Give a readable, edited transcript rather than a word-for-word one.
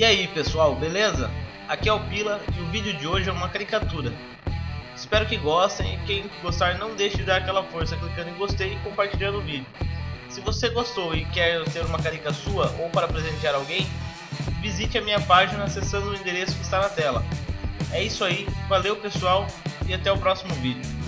E aí pessoal, beleza? Aqui é o Pila e o vídeo de hoje é uma caricatura. Espero que gostem e quem gostar não deixe de dar aquela força clicando em gostei e compartilhando o vídeo. Se você gostou e quer ter uma carica sua ou para presentear alguém, visite a minha página acessando o endereço que está na tela. É isso aí, valeu pessoal e até o próximo vídeo.